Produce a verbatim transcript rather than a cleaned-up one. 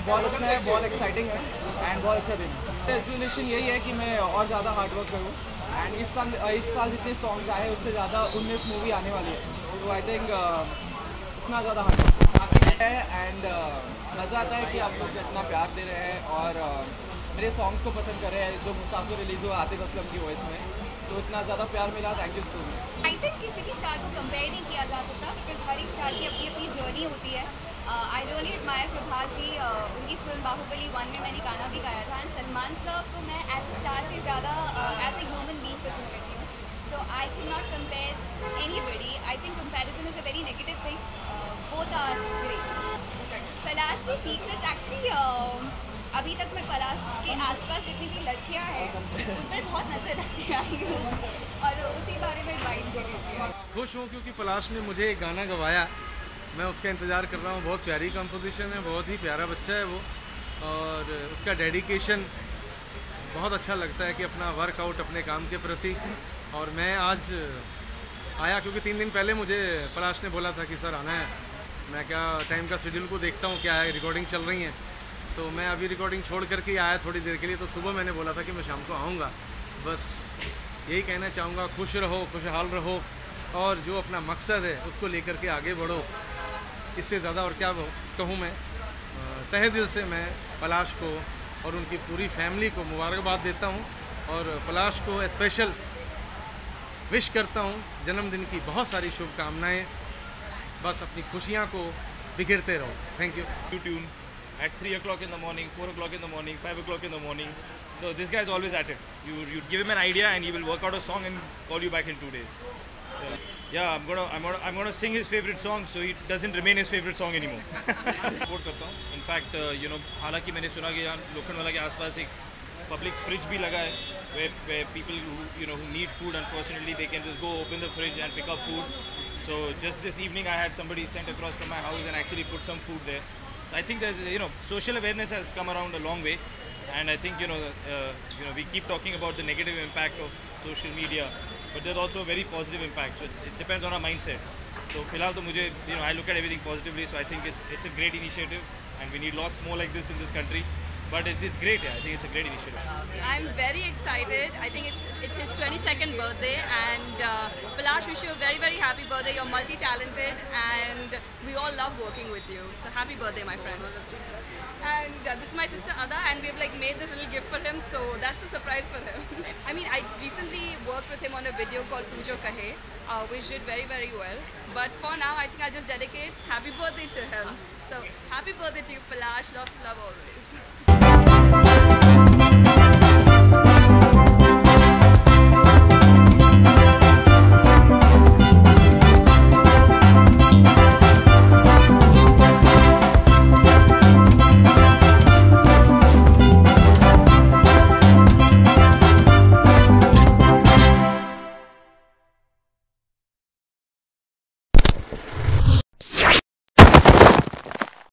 तो बहुत अच्छा है, बहुत एक्साइटिंग है एंड बहुत अच्छा दिन है। रेजोल्यूशन यही है कि मैं और ज़्यादा हार्डवर्क करूँ एंड इस साल इस साल जितने सॉन्ग्स आए हैं उससे ज़्यादा उन्नीस मूवी आने वाली है, तो आई थिंक उतना ज़्यादा हार्डवर्क है एंड मज़ा आता है कि आप लोग इतना प्यार दे रहे हैं और uh, मेरे सॉन्ग्स को पसंद कर रहे हैं। जो मुसाफिर रिलीज़ हुआ आतिफ असलम की वॉइस में, तो इतना ज़्यादा प्यार मिला, thank you so much. I think किसी भी स्टार को कंपेयर नहीं किया जा सकता, बिकॉज हर एक स्टार की अपनी अपनी जर्नी होती है। I really admire Prabhas ji, uh, उनकी फिल्म बाहुबली वन में मैंने गाना भी गाया था एंड सलमान सर को मैं एज ए स्टार से ज़्यादा एज ए ह्यूमन बीइंग पसंद करती हूँ। So I can not compare anybody. I think comparison is a very negative thing, both are great. Palash की सीक्रेट एक्चुअली अभी तक मैं पलाश के आसपास जितनी भी लड़कियां हैं उन पर बहुत नजर आती आई हूँ और उसी बारे में एडवाइस दे रही हूँ। खुश हूँ क्योंकि पलाश ने मुझे एक गाना गवाया, मैं उसका इंतज़ार कर रहा हूँ। बहुत प्यारी कंपोजिशन है, बहुत ही प्यारा बच्चा है वो, और उसका डेडिकेशन बहुत अच्छा लगता है कि अपना वर्कआउट अपने काम के प्रति। और मैं आज आया क्योंकि तीन दिन पहले मुझे पलाश ने बोला था कि सर आना है। मैं क्या टाइम का शेड्यूल को देखता हूँ, क्या है, रिकॉर्डिंग चल रही है, तो मैं अभी रिकॉर्डिंग छोड़ करके आया थोड़ी देर के लिए। तो सुबह मैंने बोला था कि मैं शाम को आऊँगा। बस यही कहना चाहूँगा, खुश रहो, खुशहाल रहो और जो अपना मकसद है उसको लेकर के आगे बढ़ो। इससे ज़्यादा और क्या कहूँ मैं। तहे दिल से मैं पलाश को और उनकी पूरी फैमिली को मुबारकबाद देता हूँ और पलाश को स्पेशल विश करता हूँ जन्मदिन की बहुत सारी शुभकामनाएँ। बस अपनी खुशियाँ को बिखेरते रहो। Thank you. Tune at three o'clock in the morning, four o'clock in the morning, five o'clock in the morning. So this guy is always at it. You you give him an idea and he will work out a song and call you back in two days. Yeah, yeah I'm gonna I'm gonna I'm gonna sing his favorite song so he doesn't remain his favorite song anymore. Support करता हूँ. In fact, uh, you know, हालांकि मैंने सुना कि यहाँ लोखंडवाला के आसपास एक public fridge भी लगा है, where where people who you know who need food, unfortunately they can just go open the fridge and pick up food. So just this evening I had somebody sent across from my house and actually put some food there. I think there's, you know, social awareness has come around a long way, and I think, you know, uh, you know, we keep talking about the negative impact of social media, but there's also a very positive impact. So it's, it depends on our mindset. So, फिलहाल तो मुझे, you know, I look at everything positively. So I think it's it's a great initiative, and we need lots more like this in this country. But it's it's great. Yeah, I think it's a great initiative. I'm very excited. I think it's it's his twenty-second birthday, and uh, Palash, wish you a very very happy birthday. You're multi-talented, and we all love working with you. So happy birthday, my friend. And uh, this is my sister Ada, and we have like made this little gift for him. So that's a surprise for him. I mean, I recently worked with him on a video called Tu Jo Kahe, uh, which did very very well. But for now, I think I'll just dedicate happy birthday to him. So happy birthday to you, Palash. Lots of love always.